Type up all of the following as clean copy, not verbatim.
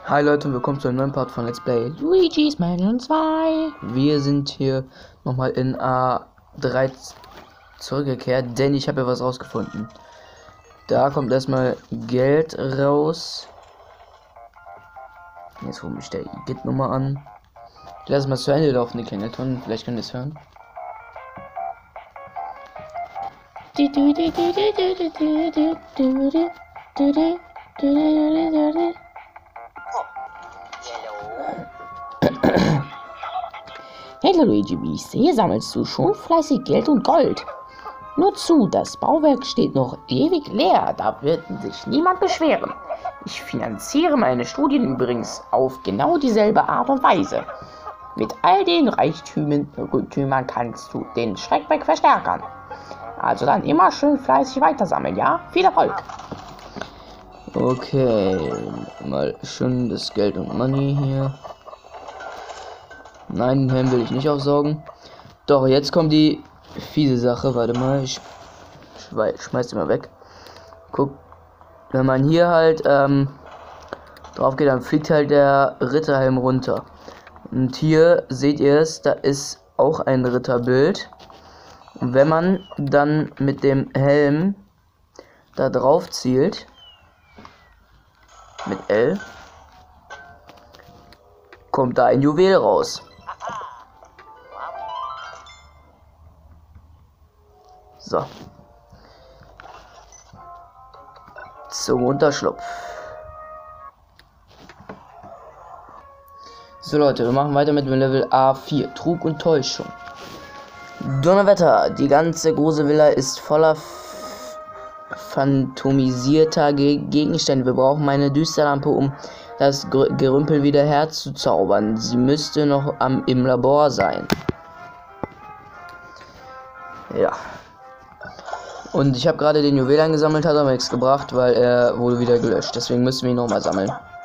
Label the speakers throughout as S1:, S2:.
S1: Hi Leute und willkommen zu einem neuen Part von Let's Play
S2: Luigi's Mansion 2.
S1: Wir sind hier nochmal in A3 zurückgekehrt, denn ich habe ja was rausgefunden. Da kommt erstmal Geld raus. Jetzt rufe ich der Git-Nummer an. Ich lasse mal zu Ende laufen, die Klingelton. Vielleicht könnt ihr es hören.
S2: Hey Luigi, wie ich sehe, sammelst du schon fleißig Geld und Gold. Nur zu, das Bauwerk steht noch ewig leer, da wird sich niemand beschweren. Ich finanziere meine Studien übrigens auf genau dieselbe Art und Weise. Mit all den Reichtümern kannst du den Schreckwerk verstärken. Also dann immer schön fleißig weitersammeln, ja? Viel Erfolg!
S1: Okay, mal schön das Geld und Money hier. Nein, den Helm will ich nicht aufsaugen. Doch, jetzt kommt die fiese Sache. Warte mal, ich schmeiß den mal weg. Guck, wenn man hier halt drauf geht, dann fliegt halt der Ritterhelm runter. Und hier seht ihr es, da ist auch ein Ritterbild. Und wenn man dann mit dem Helm da drauf zielt, mit L, kommt da ein Juwel raus. So. Zum Unterschlupf. So Leute, wir machen weiter mit dem Level A4. Trug und Täuschung. Donnerwetter, die ganze große Villa ist voller phantomisierter Gegenstände. Wir brauchen meine Düsterlampe, um das Gerümpel wieder herzuzaubern. Sie müsste noch im Labor sein. Ja. Und ich habe gerade den Juwel eingesammelt, hat aber nichts gebracht, weil er wurde wieder gelöscht. Deswegen müssen wir ihn nochmal sammeln.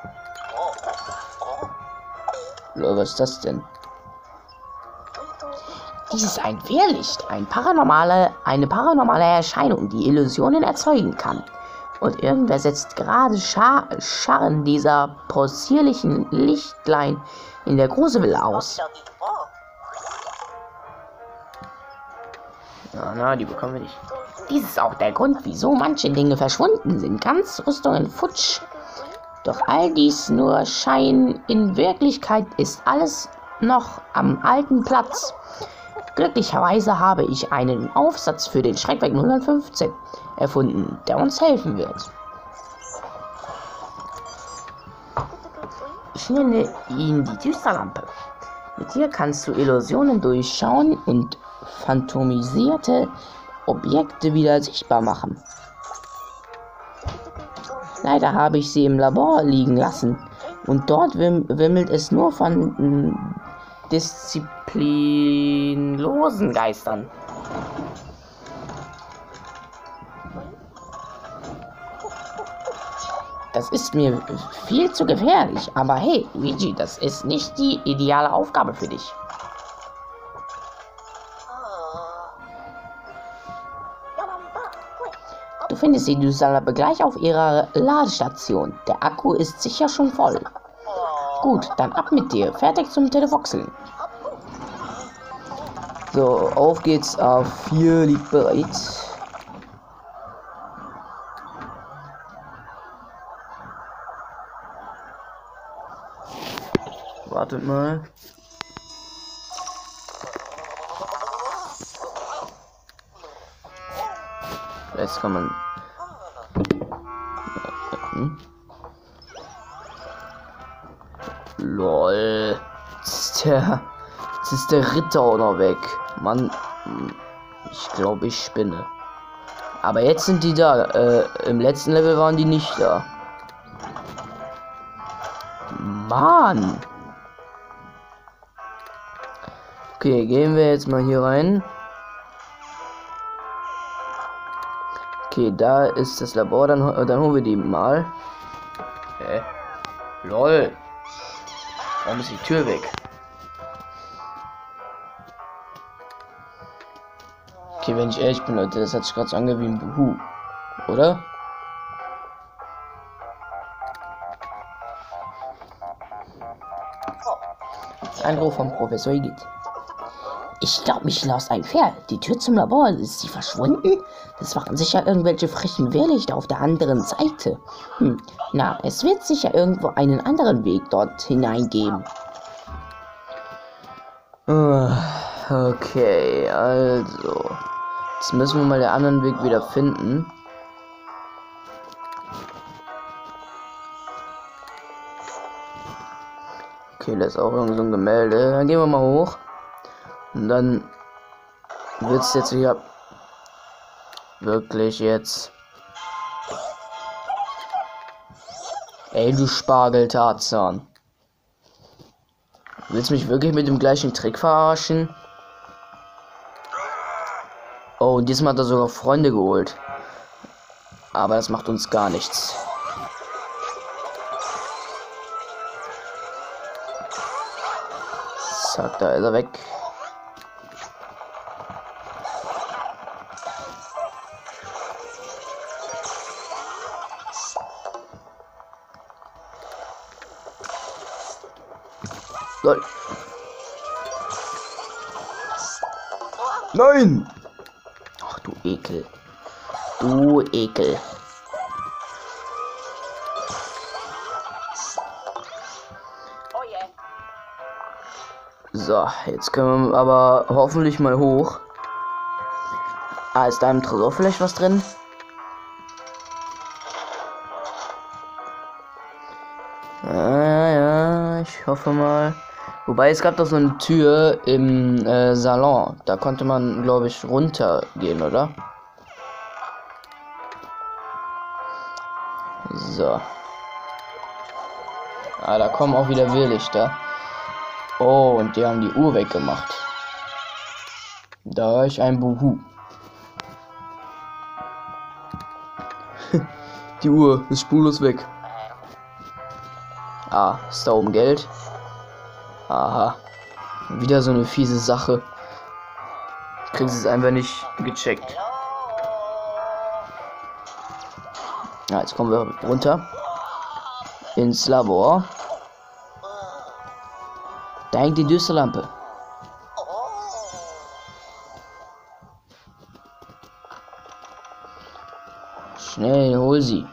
S1: Was ist das denn?
S2: Dies ist ein Wehrlicht, eine paranormale Erscheinung, die Illusionen erzeugen kann. Und irgendwer setzt gerade Scharren dieser possierlichen Lichtlein in der Gruselvilla aus.
S1: Na, die bekommen wir nicht.
S2: Dies ist auch der Grund, wieso manche Dinge verschwunden sind. Ganz Rüstungen futsch. Doch all dies nur Schein. In Wirklichkeit ist alles noch am alten Platz. Glücklicherweise habe ich einen Aufsatz für den Schreckwerk 015 erfunden, der uns helfen wird. Ich nenne ihn die Düsterlampe. Mit ihr kannst du Illusionen durchschauen und phantomisierte Objekte wieder sichtbar machen. Leider habe ich sie im Labor liegen lassen und dort wimmelt es nur von disziplinlosen Geistern. Das ist mir viel zu gefährlich, aber hey, Luigi, das ist nicht die ideale Aufgabe für dich. Du findest die Düsterlampe gleich auf ihrer Ladestation. Der Akku ist sicher schon voll. Gut, dann ab mit dir. Fertig zum Televoxeln.
S1: So, auf geht's. A4 liegt bereit. Wartet mal. Jetzt kann man. Lol. Jetzt ist der Ritter auch noch weg. Mann, ich glaube, ich spinne. Aber jetzt sind die da. Im letzten Level waren die nicht da. Mann. Okay, gehen wir jetzt mal hier rein. Okay, da ist das Labor, dann holen wir die mal. Lol. Warum ist die Tür weg? Okay, wenn ich ehrlich bin, Leute, das hat sich gerade so angehört wie ein Buhu. Oder? Ein Ruf vom Professor Igitt.
S2: Ich glaube, mich laust ein Pferd. Die Tür zum Labor, ist sie verschwunden? Das waren sicher irgendwelche frechen Wehrlichter auf der anderen Seite. Na, es wird sicher irgendwo einen anderen Weg dort hineingeben.
S1: Okay, also. Jetzt müssen wir mal den anderen Weg wieder finden. Okay, da ist auch irgend so ein Gemälde. Dann gehen wir mal hoch. Und dann wird es jetzt hier wirklich jetzt. Ey, du Spargel-Tarzan. Willst du mich wirklich mit dem gleichen Trick verarschen? Oh, und diesmal hat er sogar Freunde geholt. Aber das macht uns gar nichts. Zack, da ist er weg. Lol. Nein! Ach du Ekel. Du Ekel. So, jetzt können wir aber hoffentlich mal hoch. Ah, ist da im Tresor vielleicht was drin? Ja, ich hoffe mal. Wobei, es gab doch so eine Tür im Salon. Da konnte man, glaube ich, runtergehen, oder? So. Ah, da kommen auch wieder Wehrlichter. Oh, und die haben die Uhr weggemacht. Da höre ich ein Buhu. Die Uhr ist spurlos weg. Ah, ist da oben Geld? Aha. Wieder so eine fiese Sache. Ich krieg's es einfach nicht gecheckt. Ja, jetzt kommen wir runter. Ins Labor. Da hängt die Düsterlampe. Schnell, hol sie.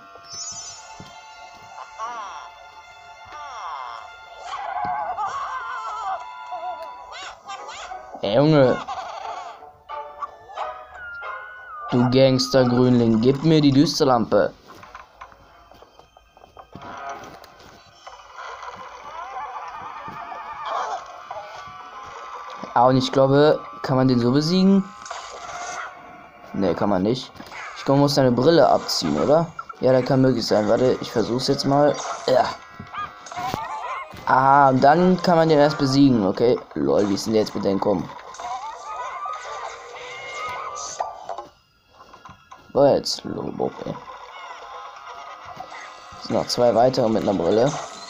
S1: Ey, Junge. Du Gangster-Grünling, gib mir die Düsterlampe. Ah, und ich glaube, kann man den so besiegen? Ne, kann man nicht. Ich glaube, man muss seine Brille abziehen, oder? Ja, das kann möglich sein. Warte, ich versuch's jetzt mal. Ja. Aha, und dann kann man den erst besiegen, okay? Lol, wie ist denn der jetzt mit denen kommen? Oh, jetzt Lobo, ey. Es sind noch zwei weitere mit einer Brille.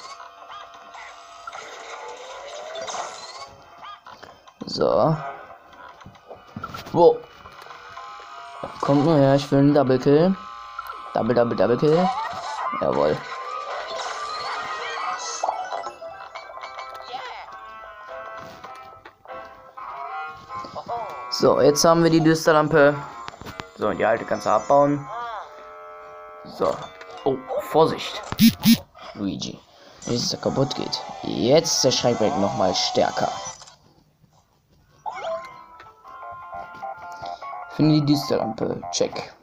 S1: So. Wow. Kommt nur her, ich will einen Double Kill. Double Kill. Jawohl. So, jetzt haben wir die Düsterlampe. So, und die alte kannst du abbauen. So. Oh, Vorsicht. Luigi. Nicht, dass er kaputt geht. Jetzt ist der Schreckback noch mal stärker. Finde die Düsterlampe. Check.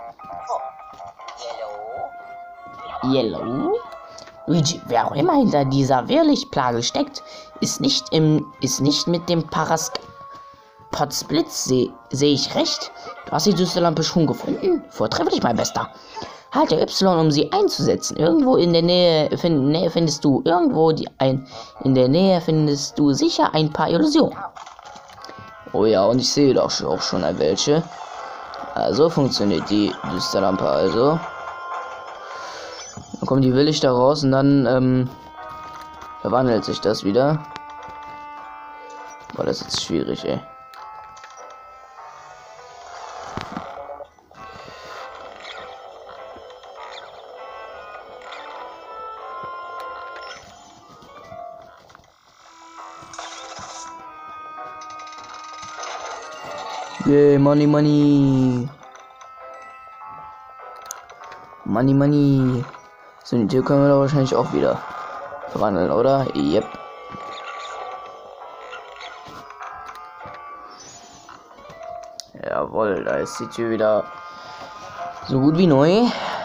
S2: Yellow? Luigi, wer auch immer hinter dieser Wehrlichtplage steckt, ist nicht mit dem Potzblitz, sehe ich recht? Du hast die Düsterlampe schon gefunden? Vortrefflich, mein Bester. Halte Y, um sie einzusetzen. Irgendwo in der Nähe, findest du in der Nähe findest du sicher ein paar Illusionen.
S1: Oh ja, und ich sehe doch auch schon welche. Also funktioniert die Düsterlampe also. Dann kommen die Wehrlichter raus und dann verwandelt sich das wieder. Boah, das ist jetzt schwierig, ey. Yeah, money, money. Money, money. So, die Tür können wir doch wahrscheinlich auch wieder verwandeln, oder? Yep. Jawohl, da ist die Tür wieder so gut wie neu.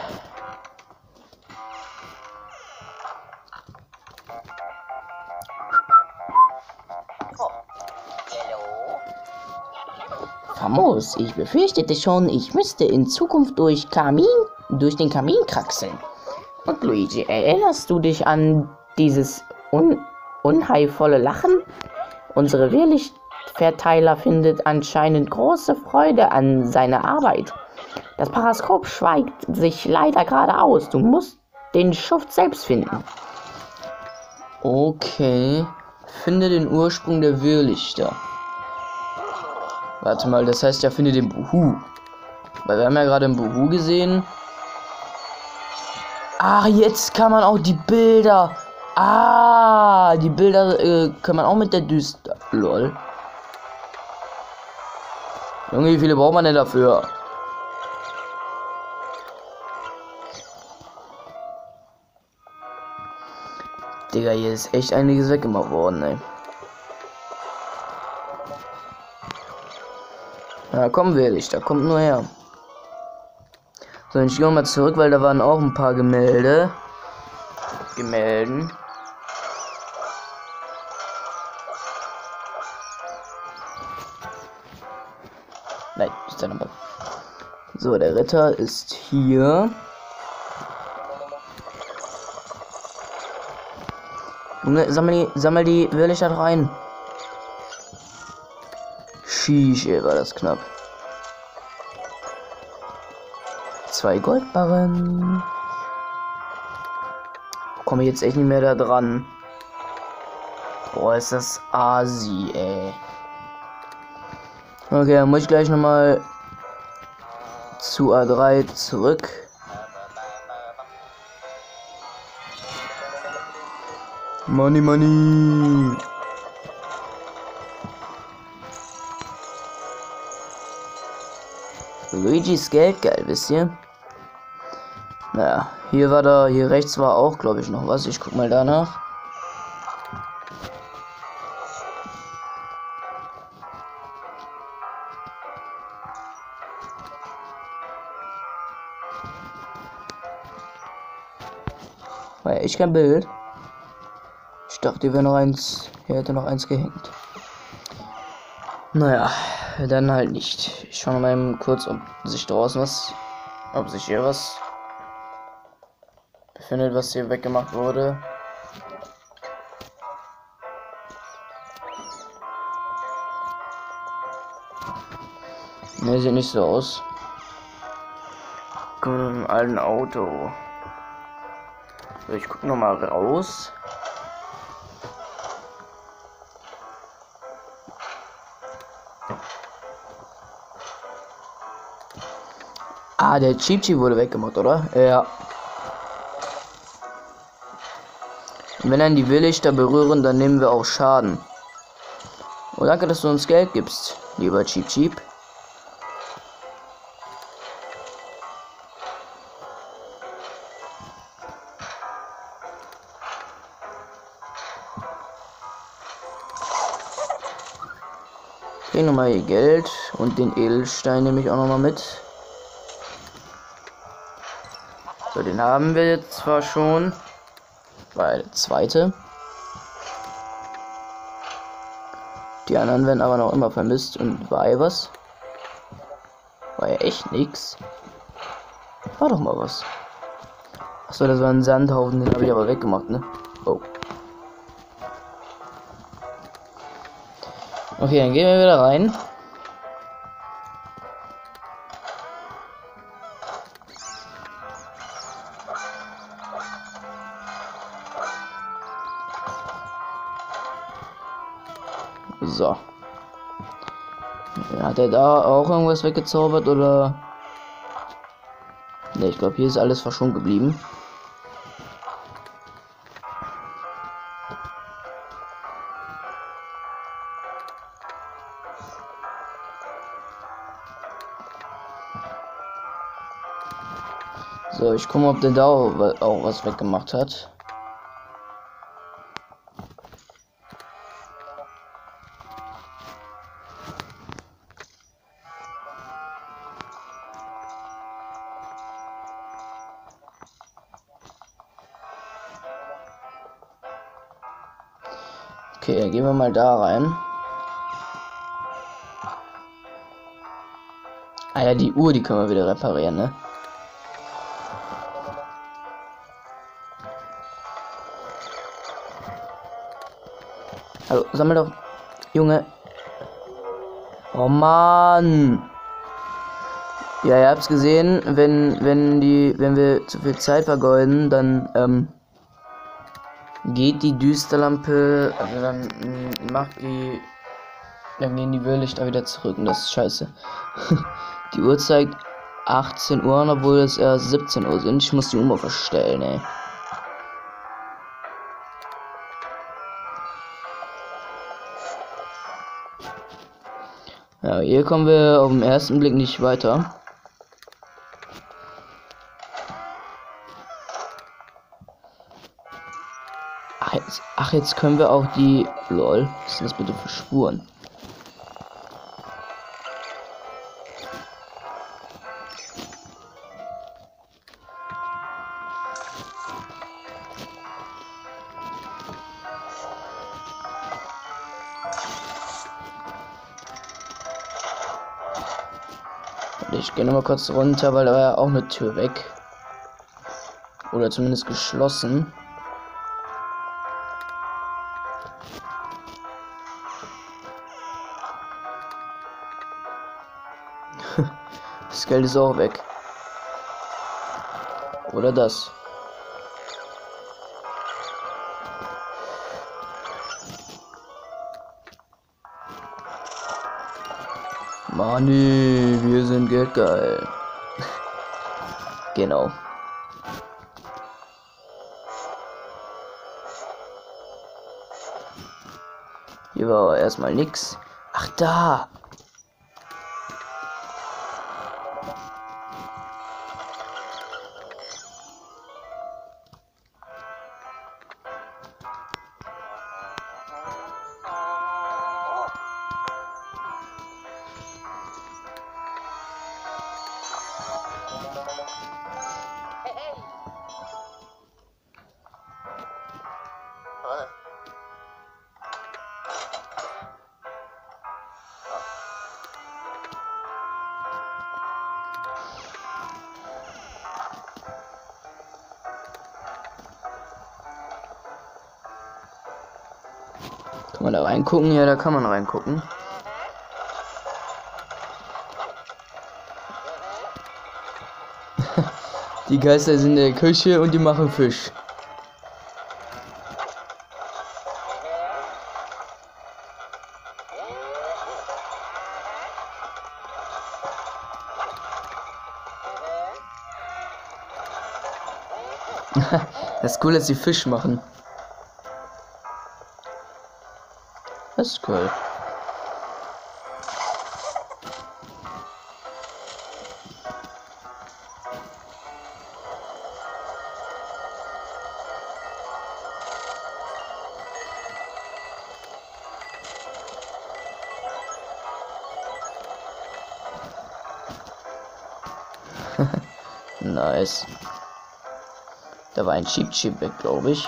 S2: Famos, ich befürchtete schon, ich müsste in Zukunft durch den Kamin kraxeln. Und Luigi, erinnerst du dich an dieses unheilvolle Lachen? Unsere Wehrlichtverteiler findet anscheinend große Freude an seiner Arbeit. Das Paraskop schweigt sich leider gerade aus. Du musst den Schuft selbst finden.
S1: Okay. Finde den Ursprung der Wirrlichter. Warte mal, das heißt ja, finde den Buhu. Weil wir haben ja gerade einen Buhu gesehen. Ah, jetzt kann man auch die Bilder. Ah, die Bilder kann man auch mit der Düster. Lol. Junge, wie viele braucht man denn dafür? Digga, hier ist echt einiges weggemacht worden, ey. Ja, komm, Wehrlichter, kommt nur her. So, ich gehe mal zurück, weil da waren auch ein paar Gemälden. Nein, ist der Nummer. So, der Ritter ist hier. Junge, sammel die Wehrlichter rein. Sheesh, ey, war das knapp. 2 Goldbarren. Komme ich jetzt echt nicht mehr da dran. Boah, ist das Asi, ey. Okay, dann muss ich gleich nochmal zu A3 zurück. Money, money. Luigis Geld, geil, wisst ihr? Naja, hier rechts war auch, glaube ich, noch was. Ich guck mal danach. War ja echt kein Bild. Ich dachte, hier wäre noch eins. Hier hätte noch eins gehängt. Naja, dann halt nicht. Ich schaue mal kurz, ob sich draußen ob sich hier was befindet, was hier weggemacht wurde. Ne, sieht nicht so aus. Kommen wir mit einem alten Auto. So, ich gucke noch mal raus. Ah, der Cheep wurde weggemacht, oder? Ja. Und wenn dann die Wehrlichter berühren, dann nehmen wir auch Schaden. Oh, danke, dass du uns Geld gibst, lieber Cheep. Ich kriege nochmal hier Geld und den Edelstein nehme ich auch nochmal mit. So, den haben wir jetzt zwar schon. War der zweite. Die anderen werden aber noch immer vermisst. Und war ja was? War ja echt nix. War doch mal was. Achso, das war ein Sandhaufen, den habe ich aber weggemacht, ne? Oh. Okay, dann gehen wir wieder rein. So. Hat er da auch irgendwas weggezaubert oder? Ne, ich glaube, hier ist alles verschont geblieben. So, ich gucke mal, ob der da auch was weggemacht hat. Okay, dann gehen wir mal da rein. Ah ja, die Uhr, die können wir wieder reparieren, ne? Hallo, sammel doch. Junge. Oh Mann. Ja, ihr habt's gesehen, wenn wir zu viel Zeit vergeuden, dann geht die Düsterlampe, also dann dann gehen die Wirrlichter wieder zurück und das ist scheiße. Die Uhr zeigt 18 Uhr an, obwohl es erst 17 Uhr sind. Ich muss die Uhr verstellen, ey. Ja, hier kommen wir auf den ersten Blick nicht weiter. Ach, jetzt können wir auch die... Lol, was sind das bitte für Spuren? Ich gehe nochmal kurz runter, weil da war ja auch eine Tür weg. Oder zumindest geschlossen. Das Geld ist auch weg. Oder das. Money, wir sind geldgeil. Genau. Hier war aber erstmal nix. Ach, da. Kann man da reingucken? Ja, da kann man reingucken. Die Geister sind in der Küche und die machen Fisch. Das ist cool, dass sie Fisch machen. Das ist cool. Nice. Da war ein Cheap weg, glaube ich.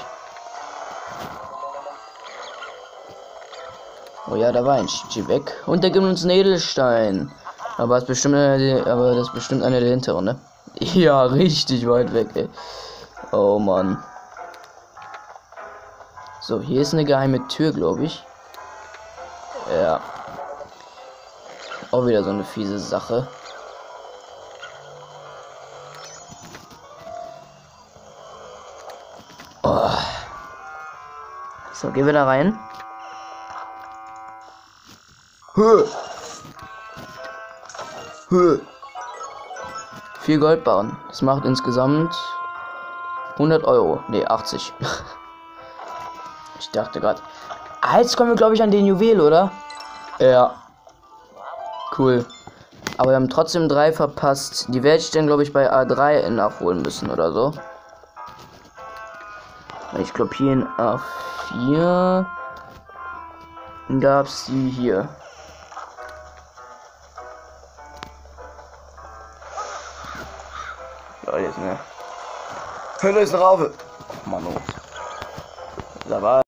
S1: Oh ja, da war ein Cheap weg. Und der gibt uns einen Edelstein. Aber das ist bestimmt einer der hinteren, ne? Ja, richtig weit weg, ey. Oh Mann. So, hier ist eine geheime Tür, glaube ich. Ja. Auch wieder so eine fiese Sache. Oh. So, gehen wir da rein. 4 Goldbarren. Das macht insgesamt 100 Euro. Ne, 80. Ich dachte gerade. Jetzt kommen wir, glaube ich, an den Juwel, oder? Ja. Cool. Aber wir haben trotzdem 3 verpasst. Die werde ich dann, glaube ich, bei A3 nachholen müssen oder so. Ich glaube, hier in A4 gab es die hier. Ja, jetzt, ne? Hölle ist eine Raupe. Oh Mann, oh. Da war